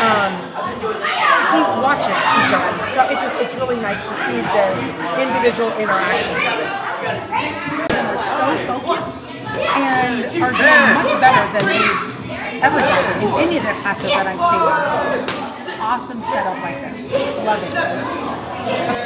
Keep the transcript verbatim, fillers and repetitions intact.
um, he watches each of them. So it's just it's really nice to see the individual interactions of it. They're so focused and are doing much better than they've ever done in any of the classes that I've seen. Awesome setup like this. Love it.